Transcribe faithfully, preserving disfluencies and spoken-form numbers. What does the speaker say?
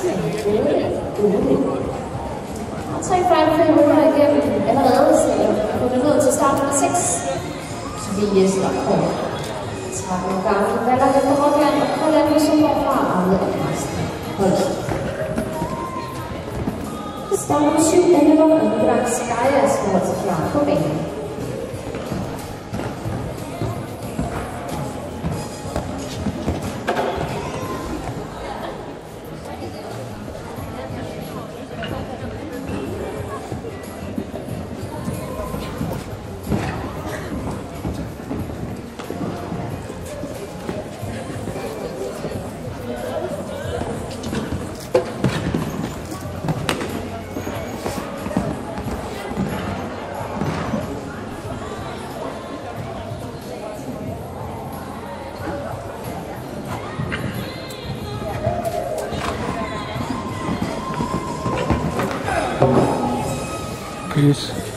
seksten otte. Og tre fejlfri minutter igennem allerede, så går det ned til start nummer seks. Sofie Jesper tretten år gammel, valder efter Rockland og Roland med Sundborg fra Arne og Karsten Holst. Start nummer syv, elleve år, og Nikolaj Skajas går til klar på banen. Peace.